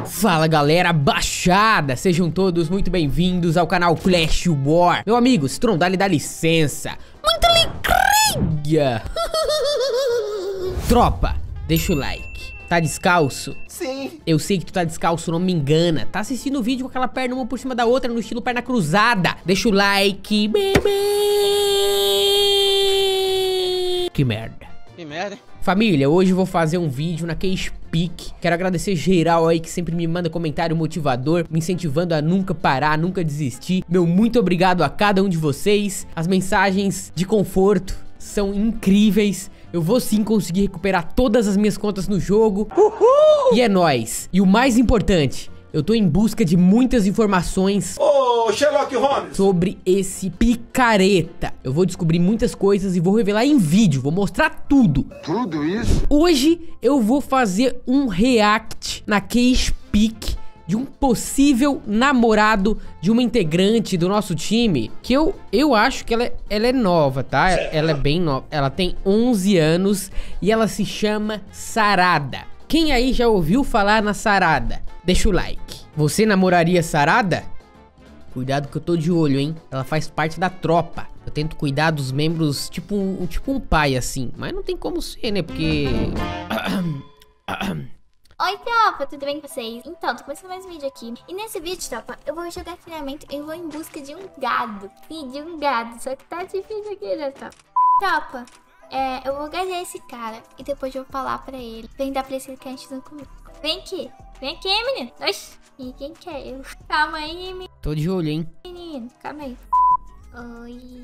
Fala galera baixada, sejam todos muito bem-vindos ao canal Clash War. Meu amigo, Strondale dá licença. Muita alegria. Tropa, deixa o like. Tá descalço? Sim. Eu sei que tu tá descalço, não me engana. Tá assistindo o vídeo com aquela perna uma por cima da outra no estilo perna cruzada. Deixa o like, bebê. Que merda. Que merda, hein? Família, hoje eu vou fazer um vídeo na Keyspeak. Quero agradecer geral aí que sempre me manda comentário motivador, me incentivando a nunca parar, nunca desistir. Meu muito obrigado a cada um de vocês. As mensagens de conforto são incríveis. Eu vou sim conseguir recuperar todas as minhas contas no jogo. Uhul! E é nóis. E o mais importante, eu tô em busca de muitas informações Sherlock Holmes sobre esse picareta. Eu vou descobrir muitas coisas e vou revelar em vídeo, vou mostrar tudo. Tudo isso? Hoje eu vou fazer um react na Keyspeak de um possível namorado de uma integrante do nosso time, que eu acho que ela é nova, tá? Ela é bem nova, ela tem 11 anos e ela se chama Sarada. Quem aí já ouviu falar na Sarada? Deixa o like. Você namoraria Sarada? Cuidado que eu tô de olho, hein? Ela faz parte da tropa. Eu tento cuidar dos membros tipo um pai, assim. Mas não tem como ser, né? Porque... Oi, tropa, tudo bem com vocês? Então, tô começando mais um vídeo aqui. E nesse vídeo, tropa, eu vou jogar treinamento. Eu vou em busca de um gado. Sim, de um gado. Só que tá difícil aqui, né, tropa? Tropa, eu vou ganhar esse cara. E depois eu vou falar pra ele. Perguntar pra ele se ele quer antes comigo. Vem aqui, menino. Oxi, e quem quer eu? Calma aí, menino. Tô de olho, hein? Menino, calma aí. Oi.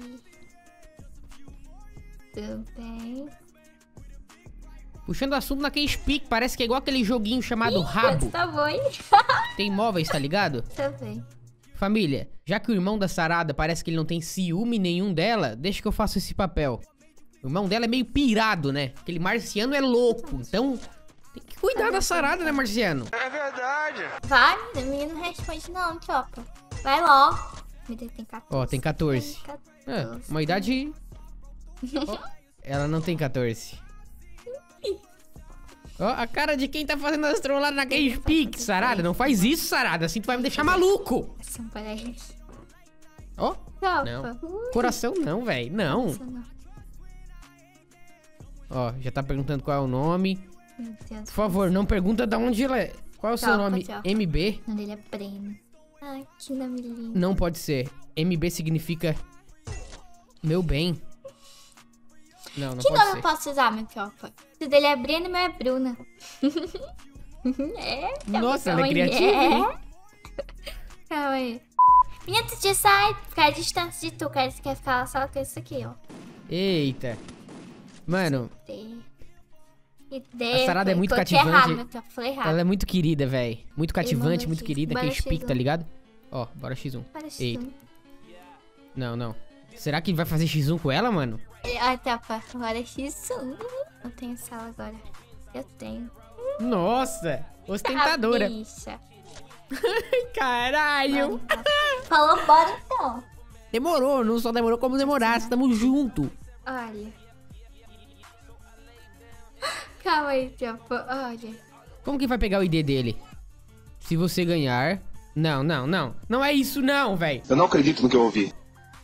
Tudo bem? Puxando o assunto na Keyspeak, parece que é igual aquele joguinho chamado Rabo. Tá bom, hein? Tem móveis, tá ligado? Tá bem. Família, já que o irmão da Sarada parece que ele não tem ciúme nenhum dela, deixa que eu faço esse papel. O irmão dela é meio pirado, né? Aquele marciano é louco, então tem que cuidar da Sarada, né, marciano? É verdade. Vai, menino, não responde não, tropa. Vai logo. Me tem 14. Ó, tem 14. Tem 14. É, uma idade... Ó, ela não tem 14. Ó, a cara de quem tá fazendo as trolladas na Keyspeak, Sarada. Não faz isso, Sarada, assim tu vai me deixar maluco. São parentes. Ó, Tropa. não. Coração não, velho, não. Não. Ó, já tá perguntando qual é o nome. Meu Deus. Por favor, não pergunta de onde ela é. Qual é o seu Tropa, nome? tropa. MB? O nome dele é Breno. Ai, que nome lindo. Não pode ser. MB significa meu bem. Não Que pode nome ser. eu posso usar, meu tropa? O dele é Breno e o meu é Bruna. Nossa, ela é mãe criativa, hein? Calma aí. Menina, tu te sai, ficar à distância de tu, cara. Você quer ficar só com isso aqui, ó. Eita. Mano, A Sarada é muito cativante. Errado, meu tropa. Falei errado. ela é muito querida, velho. Muito cativante, mandou muito X. querida. Bora Keyspeak, X1. tá ligado? Ó, bora X1. Parece Eita. um. Não. Será que vai fazer X1 com ela, mano? Ai, tropa. Agora é X1. Não tenho sala agora. Eu tenho. Nossa, ostentadora. Ah, bicha. Caralho. Falou, bora então. Demorou, não só demorou como demorasse. Tamo junto. Olha. Calma aí, tropa. Olha. Como que vai pegar o ID dele? Se você ganhar... Não. Não é isso não, velho. Eu não acredito no que eu ouvi.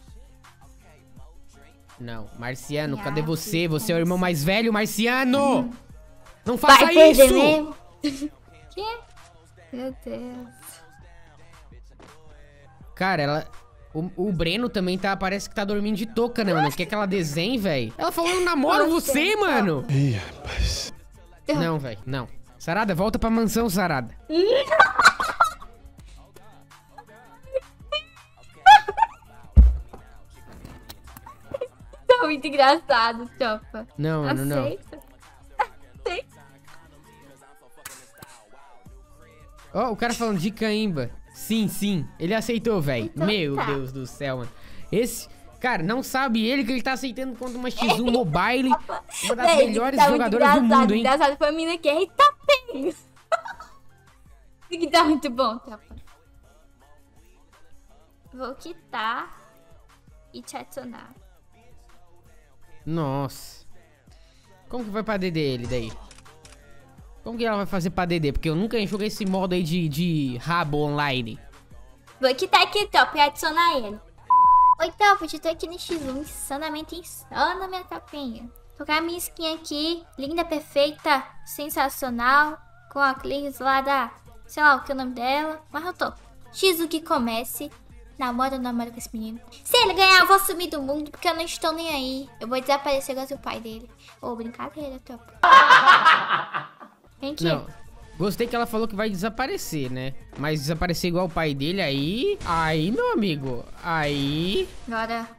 Não, Marciano, Minha cadê você? filha. Você é o irmão mais velho, Marciano! Não faça Vai perder isso! mesmo? Que? Meu Deus. Cara, ela... O Breno também tá... Parece que tá dormindo de touca, né, mano? Quer que ela desenhe, velho? Ela falou, eu namoro você, mano! Ih, rapaz. Não, velho, não. Sarada, volta pra mansão, Sarada. Tá muito engraçado, tropa. Não, mano, não. Aceita. Aceita. Ó, o cara falando de caimba. Sim. Ele aceitou, velho. Então Meu tá. Deus do céu, mano. Esse... Cara, não sabe ele que ele tá aceitando contra uma X1 Mobile. Uma das Véi, melhores tá jogadoras do muito mundo, hein? engraçado pra mim aqui. Eita, bem. Isso aqui tá muito bom, tropa. Vou quitar e te adicionar. Nossa. Como que vai pra DD ele daí? Como que ela vai fazer pra DD? Porque eu nunca joguei esse modo aí de rabo online. Vou quitar aqui, Top, e adicionar ele. Oi, Top, eu tô aqui no X1, insanamente insana, minha topinha. Tô com a minha skin aqui, linda, perfeita, sensacional, com a Clis lá da, sei lá o que é o nome dela, mas eu tô. X1 que comece, namora com esse menino. Se ele ganhar, eu vou sumir do mundo, porque eu não estou nem aí. Eu vou desaparecer igual o pai dele. Ô, brincadeira, Top. Vem aqui. Não. Gostei que ela falou que vai desaparecer, né? Mas desaparecer igual o pai dele, aí... Aí, meu amigo, aí... Agora,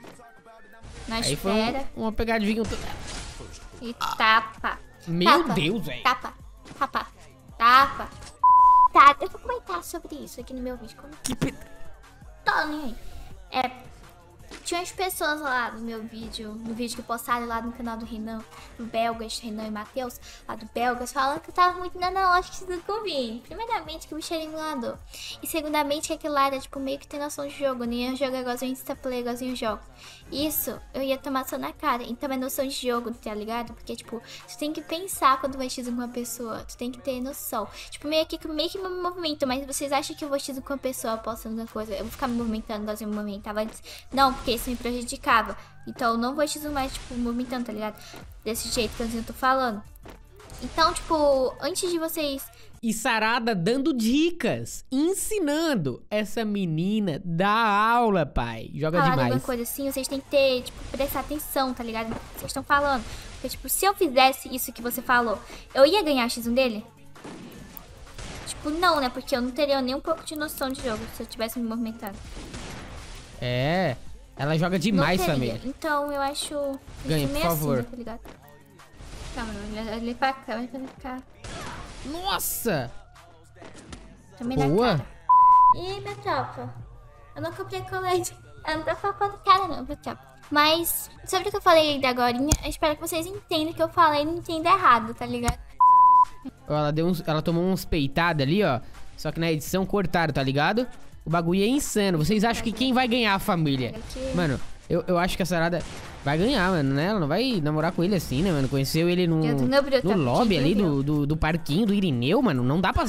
na Aí foi espera uma pegadinha... e tapa. Meu Tapa. Deus, velho. Tapa, tapa, tapa. Tá, eu vou comentar sobre isso aqui no meu vídeo. Que Tô nem aí. Tinha umas pessoas lá no meu vídeo, no vídeo que postaram lá no canal do Renan, do Belgas, Renan e Matheus, lá do Belgas, falando que eu tava muito na analógica do Cubinho. Primeiramente, que o bicho era emulador. E segundamente, que aquilo lá era, tipo, meio que ter noção de jogo. Não ia jogar igualzinho Instaplay, igualzinho eu jogo. Isso, eu ia tomar só na cara. Então é noção de jogo, tá ligado? Porque, tipo, tu tem que pensar quando vai x com uma pessoa. Tu tem que ter noção. Tipo, meio que me movimento. Mas vocês acham que eu vou x com uma pessoa postando alguma coisa? Eu vou ficar me movimentando igualzinho eu me movimentava antes? Não, porque isso me prejudicava. Então eu não vou x mais, tipo, movimentando, tá ligado? Desse jeito que eu tô falando. Então, tipo, antes de vocês... E Sarada dando dicas, ensinando. Essa menina dá aula, pai. Joga falar demais. alguma coisa assim, vocês têm que ter, tipo, prestar atenção, tá ligado? No que vocês estão falando. Porque, tipo, se eu fizesse isso que você falou, eu ia ganhar x1 dele? Tipo, não, né? Porque eu não teria nem um pouco de noção de jogo se eu tivesse me movimentando. É, ela joga demais, Não teria. família. Então, eu acho... Ganhe, isso meio por favor. Assim, tá ligado? Calma, eu olhei pra câmera pra ficar... Nossa! Também na Boa! cara. Ih, minha tropa. Eu não comprei colete. Eu não tô falando cara não, minha tropa. Mas, sobre o que eu falei da agorinha, eu espero que vocês entendam o que eu falei e não entendam errado, tá ligado? Ó, ela tomou uns peitadas ali, ó. Só que na edição cortaram, tá ligado? O bagulho é insano. Vocês acham que quem vai ganhar a família? Mano, Mano, eu acho que a Sarada vai ganhar, mano, né? Ela não vai namorar com ele assim, né, mano? Conheceu ele no lobby ali do parquinho do Irineu, mano. Não dá pra...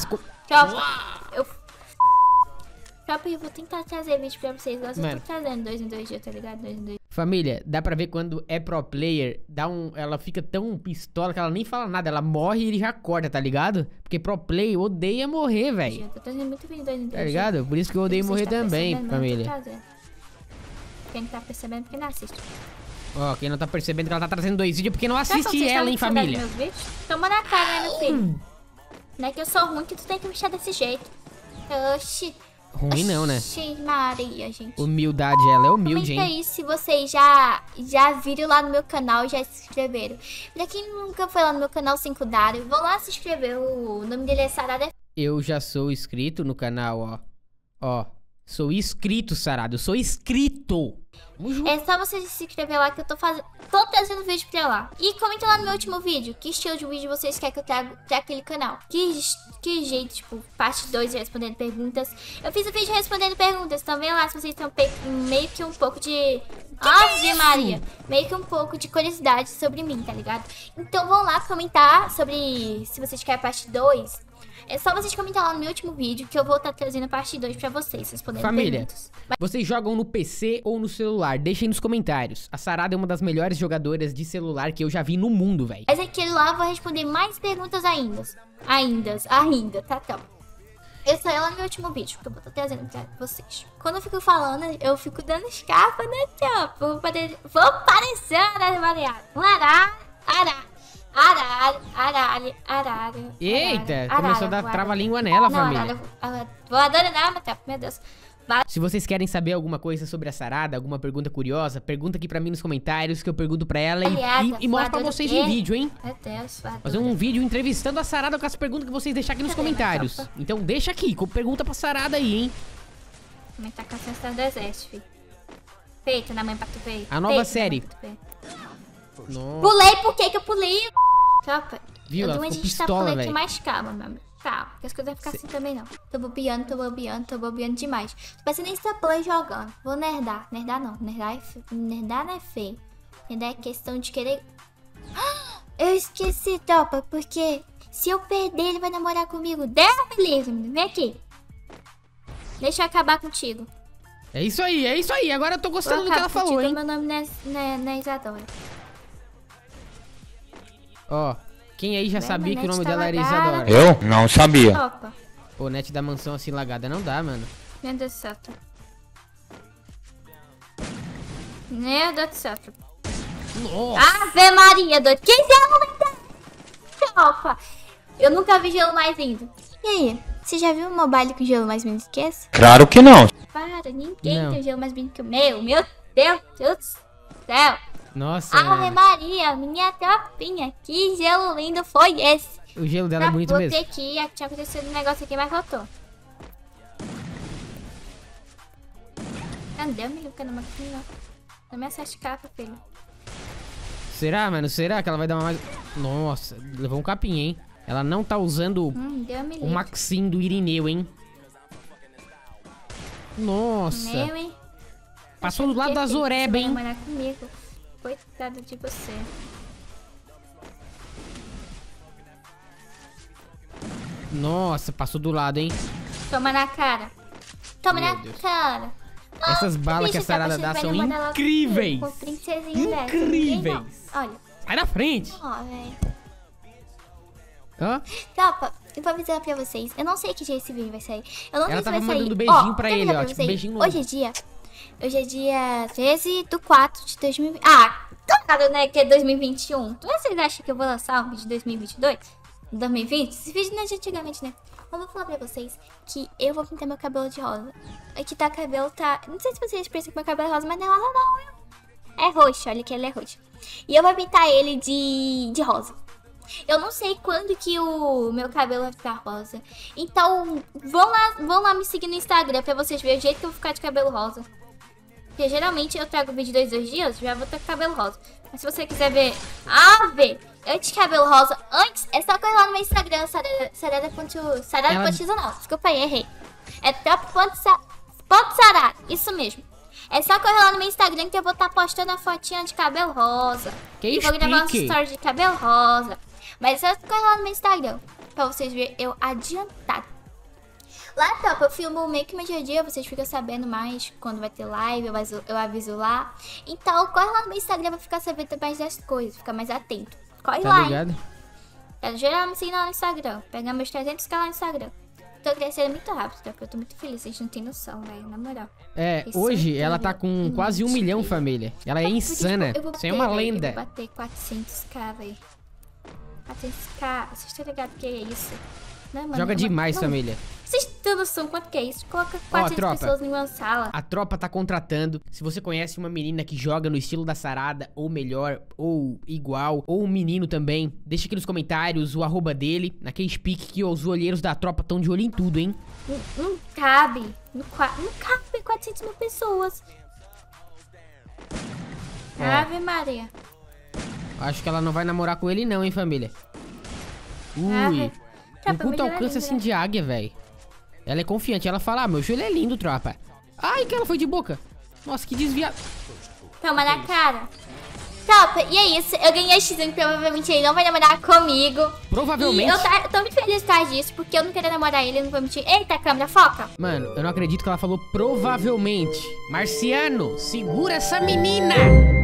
Tropa, eu vou tentar trazer vídeo pra vocês. Eu Mano. tô trazendo 2 em 2 dias, tá ligado? 2 em 2. Família, dá pra ver quando é pro player, ela fica tão pistola que ela nem fala nada. Ela morre e ele já corta, tá ligado? Porque pro player odeia morrer, velho. Eu tô trazendo muito vídeo 2 em 2. Tá ligado? Por isso que eu odeio morrer também, família. Quem tá percebendo porque não assiste. Ó, quem não tá percebendo que ela tá trazendo 2 vídeos é porque não assiste ela, hein, família. Meus vídeos? Toma na cara, né, meu filho? Não é que eu sou ruim que tu tem que me deixar desse jeito. Oxi. Ruim não, né? Oxi, Maria, gente. Humildade, ela é humilde, Comenta hein? aí se vocês já viram lá no meu canal e já se inscreveram. Pra quem nunca foi lá no meu canal 5 Dário, vão lá se inscrever. O nome dele é Sarada. Eu já sou inscrito no canal, ó. Ó, sou inscrito, Sarada. Eu sou inscrito. É só você se inscrever lá que eu tô trazendo vídeo pra lá. E comenta lá no meu último vídeo que estilo de vídeo vocês querem que eu traga pra aquele canal. Que jeito, tipo, parte 2 respondendo perguntas. Eu fiz o vídeo respondendo perguntas também lá, se vocês estão meio que um pouco de... Ave Maria! Meio que um pouco de curiosidade sobre mim, tá ligado? Então vão lá comentar sobre se vocês querem parte 2. É só vocês comentar lá no meu último vídeo que eu vou estar trazendo a parte 2 pra vocês, respondendo Família, perguntas. vocês jogam no PC ou no celular? Deixem nos comentários. A Sarada é uma das melhores jogadoras de celular que eu já vi no mundo, velho. Mas aquele lá eu vou responder mais perguntas ainda, tá? Então, esse é lá no meu último vídeo que eu vou estar trazendo pra vocês. Quando eu fico falando, eu fico dando escapa, né, tchau? Vou parecer uma variada. Arara. Eita, começou a dar trava-língua nela, família. Voadora não, meu Deus. Se vocês querem saber alguma coisa sobre a Sarada, alguma pergunta curiosa, pergunta aqui pra mim nos comentários que eu pergunto pra ela e mostro pra vocês em vídeo, hein? Meu Deus, Fazer um vídeo entrevistando a Sarada com as perguntas que vocês deixarem aqui nos comentários. Então deixa aqui, pergunta pra Sarada aí, hein? Também tá com a sensação do exército, filho. Feita na mãe pra tu ver. A nova série. Nossa. Pulei, por que eu pulei? Tropa, Viu? Ela eu ficou a gente tá pistola, pulando aqui velho. mais calma, meu amigo. Calma, porque as coisas vão ficar assim também não. Tô bobeando demais. Tô parecendo Instaplay jogando. Vou nerdar. Nerdar não. Nerdar não é feio. Nerdar é questão de querer... Eu esqueci, tropa, porque Se eu perder, ele vai namorar comigo. Deus me livre, menino. Vem aqui. Deixa eu acabar contigo. É isso aí, é isso aí. Agora eu tô gostando do que ela falou, hein? Meu nome não é Isadora. Ó, quem aí já Bem, sabia que o Net nome tá dela era lagada. Isadora? Eu não sabia. Opa. Pô, net da mansão assim lagada não dá, mano. Meu Deus do céu. Meu Deus do céu. Nossa! Ave Maria, doido. Que gelo lindo! Opa. Eu nunca vi gelo mais lindo. E aí? Você já viu um mobile com gelo mais lindo que esse? Claro que não. Para, ninguém Não. tem gelo mais lindo que o meu. Meu Deus do céu. Nossa, Ave mano. Maria, minha tropinha. Que gelo lindo foi esse? O gelo dela é bonito Vou mesmo. ter que ir. Tinha acontecido um negócio aqui, mas voltou. Não deu, me liga numa aqui, não. Não me acerte capa, filho. Será, mano? Será que ela vai dar uma mais... Nossa, levou um capim, hein? Ela não tá usando Deu, me o liga. Maxim do Irineu, hein? Nossa. Meu, hein? Passou do lado da Zoreba, hein? Você vai namorar comigo. Coitada de você. Nossa, passou do lado, hein? Toma na cara. Toma Meu na Deus. cara. Essas balas que a bicho, tá Sarada parecendo dá que são vai namorar logo incríveis. comigo, com princesinha dessa. Incríveis. Ninguém não. Olha. Sai da frente. Ó, velho. Hã? Tropa, eu vou avisar pra vocês. Eu não sei que dia esse vídeo vai sair. Eu não Ela sei se tava vai sair. mandando beijinho pra quero ele, avisar ó, pra tipo, vocês. beijinho longo. Hoje é dia 13 de 4 de 2020. Ah, claro, né, que é 2021. Vocês acham que eu vou lançar um vídeo de 2022? 2020? Esse vídeo não é de antigamente, né? Eu vou falar pra vocês que eu vou pintar meu cabelo de rosa. Aqui tá cabelo, tá... Não sei se vocês pensam que meu cabelo é rosa, mas não é rosa não, viu? É roxo, olha que ele é roxo. E eu vou pintar ele de rosa. Eu não sei quando que o meu cabelo vai ficar rosa. Então, vão lá me seguir no Instagram pra vocês verem o jeito que eu vou ficar de cabelo rosa. Porque geralmente eu trago vídeo 2 dias, já vou ter cabelo rosa. Mas se você quiser ver... antes de cabelo rosa, antes, é só correr lá no meu Instagram, sarada.sarada.x não, desculpa aí, errei. É top.sarada, isso mesmo. É só correr lá no meu Instagram que eu vou estar postando a fotinha de cabelo rosa. Que e vou gravar uns chique. stories de cabelo rosa. Mas é só correr lá no meu Instagram pra vocês verem eu adiantado. Lá, topa, eu filmo meio que meu dia a dia, vocês ficam sabendo mais quando vai ter live, eu aviso lá. Então, corre lá no meu Instagram pra ficar sabendo mais das coisas, ficar mais atento. Corre Tá lá, ligado? hein? Quero geral me seguir lá no Instagram, pegar meus 300k lá no Instagram. Tô crescendo muito rápido, tá? Porque eu tô muito feliz, vocês não tem noção, velho, na moral. É, Isso hoje é ela tá com quase 1 milhão, família. Ela é insana. Isso é uma lenda. Eu vou bater 400k, velho. 400k, vocês estão ligados que é isso? Né, mano? Joga demais, Não, família. vocês têm noção quanto que é isso? Coloca Ó, 400 tropa. pessoas em uma sala. A tropa tá contratando. Se você conhece uma menina que joga no estilo da Sarada, ou melhor, ou igual, ou um menino também, deixa aqui nos comentários o arroba dele, naquele speak que os olheiros da tropa estão de olho em tudo, hein? Não cabe. Não cabe 400 mil pessoas. Ave Maria. Acho que ela não vai namorar com ele não, hein, família? Ui. Não Tropa, curta melhor alcance ainda. assim de águia, velho. Ela é confiante. Ela fala, meu joelho é lindo, tropa. Ai, que ela foi de boca. Nossa, que desviado. Toma na cara. Tropa, e é isso. Eu ganhei X1, provavelmente ele não vai namorar comigo. Provavelmente. E eu tô muito feliz por causa disso, porque eu não queria namorar ele, não vou mentir. Eita, câmera, foca. Mano, eu não acredito que ela falou provavelmente. Marciano, segura essa menina.